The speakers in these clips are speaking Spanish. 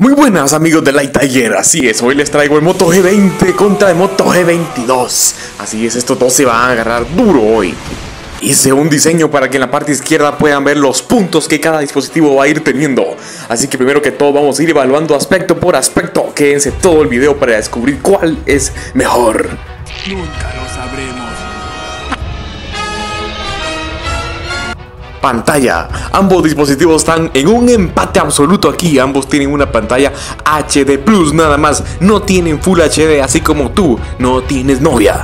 Muy buenas amigos de Light Tiger, así es, hoy les traigo el Moto G20 contra el Moto G22. Así es, estos dos se van a agarrar duro hoy. Hice un diseño para que en la parte izquierda puedan ver los puntos que cada dispositivo va a ir teniendo. Así que primero que todo vamos a ir evaluando aspecto por aspecto. Quédense todo el video para descubrir cuál es mejor. Nunca lo sabremos. Pantalla. Ambos dispositivos están en un empate absoluto aquí. Ambos tienen una pantalla HD Plus nada más. No tienen Full HD, así como tú no tienes novia.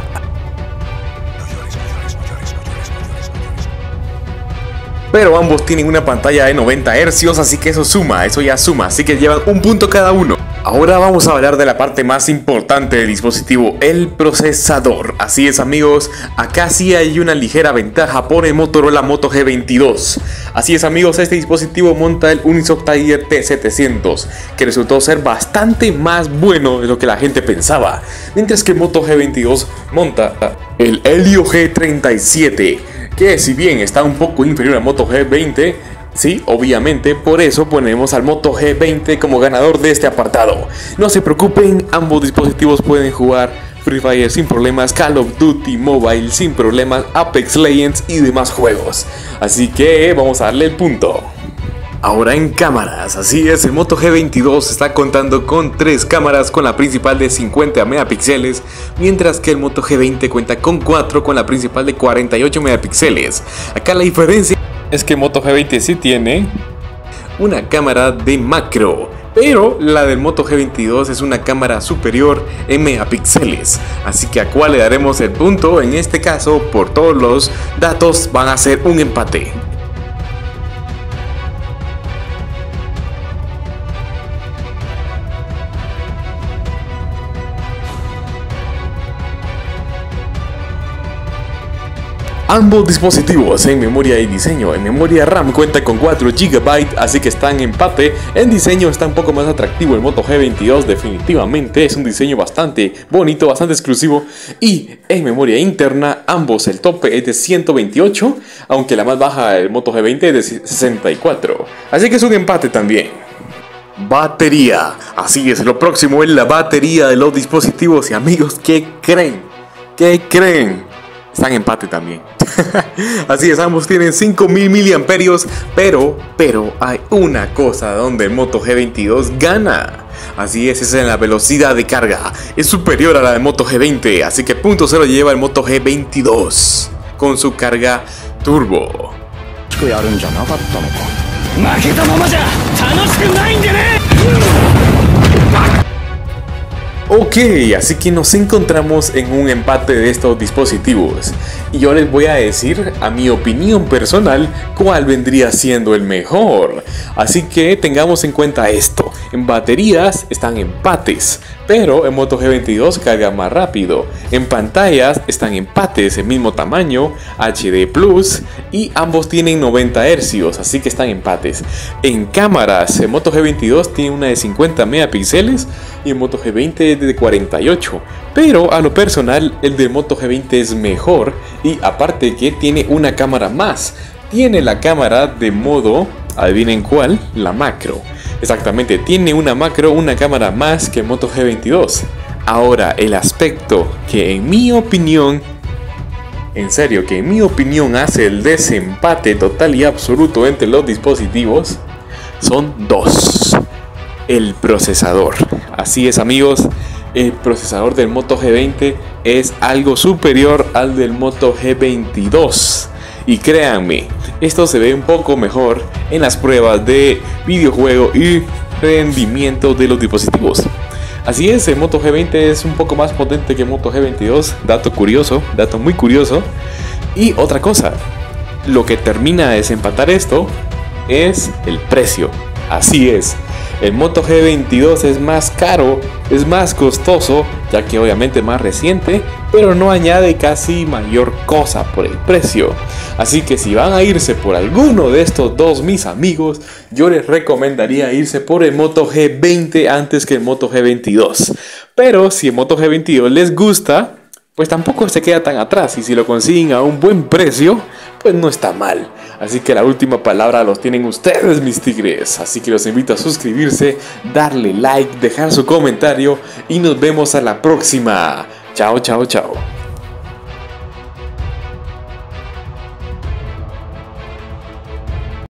Pero ambos tienen una pantalla de 90 Hz, así que eso suma, eso ya suma. Así que llevan un punto cada uno. Ahora vamos a hablar de la parte más importante del dispositivo, el procesador. Así es amigos, acá sí hay una ligera ventaja por el Motorola Moto G22. Así es amigos, este dispositivo monta el Unisoc Tiger T700, que resultó ser bastante más bueno de lo que la gente pensaba. Mientras que el Moto G22 monta el Helio G37, que si bien está un poco inferior al Moto G20, sí, obviamente, por eso ponemos al Moto G20 como ganador de este apartado. No se preocupen, ambos dispositivos pueden jugar Free Fire sin problemas, Call of Duty Mobile sin problemas, Apex Legends y demás juegos. Así que vamos a darle el punto. Ahora en cámaras, así es, el Moto G22 está contando con 3 cámaras, con la principal de 50 megapíxeles, mientras que el Moto G20 cuenta con 4, con la principal de 48 megapíxeles. Acá la diferencia es que el Moto G20 sí tiene una cámara de macro, pero la del Moto G22 es una cámara superior en megapíxeles. Así que a cuál le daremos el punto, en este caso por todos los datos van a ser un empate. Ambos dispositivos en memoria y diseño. En memoria RAM cuenta con 4 GB, así que están en empate. En diseño está un poco más atractivo el Moto G22, definitivamente es un diseño bastante bonito, bastante exclusivo. Y en memoria interna ambos el tope es de 128, aunque la más baja del Moto G20 es de 64. Así que es un empate también. Batería. Así es, lo próximo es la batería de los dispositivos. Y amigos, ¿qué creen? ¿Qué creen? Están en empate también. Así es, ambos tienen 5000 miliamperios, pero hay una cosa donde el Moto G22 gana. Así es en la velocidad de carga. Es superior a la del Moto G20, así que punto se lo lleva el Moto G22 con su carga turbo. Ok, así que nos encontramos en un empate de estos dispositivos y yo les voy a decir, a mi opinión personal, cuál vendría siendo el mejor. Así que tengamos en cuenta esto: en baterías están empates, pero el Moto G22 carga más rápido. En pantallas están empates, el mismo tamaño, HD Plus, y ambos tienen 90 Hz, así que están empates. En cámaras, el Moto G22 tiene una de 50 megapíxeles y el Moto G20 es de 48, pero a lo personal el del Moto G20 es mejor, y aparte que tiene una cámara más. Tiene la cámara de modo, adivinen cuál, la macro. Exactamente, tiene una macro, una cámara más que el Moto G22. Ahora, el aspecto que en mi opinión, en serio, que en mi opinión hace el desempate total y absoluto entre los dispositivos, son dos. El procesador. Así es amigos, el procesador del Moto G20 es algo superior al del Moto G22. Y créanme, esto se ve un poco mejor en las pruebas de videojuego y rendimiento de los dispositivos. Así es, el Moto G20 es un poco más potente que el Moto G22. Dato curioso, dato muy curioso. Y otra cosa, lo que termina de desempatar esto es el precio. Así es, el Moto G22 es más caro, es más costoso, ya que obviamente es más reciente, pero no añade casi mayor cosa por el precio. Así que si van a irse por alguno de estos dos, mis amigos, yo les recomendaría irse por el Moto G20 antes que el Moto G22. Pero si el Moto G22 les gusta, pues tampoco se queda tan atrás, y si lo consiguen a un buen precio, pues no está mal. Así que la última palabra los tienen ustedes, mis tigres. Así que los invito a suscribirse, darle like, dejar su comentario y nos vemos a la próxima. Chao, chao, chao.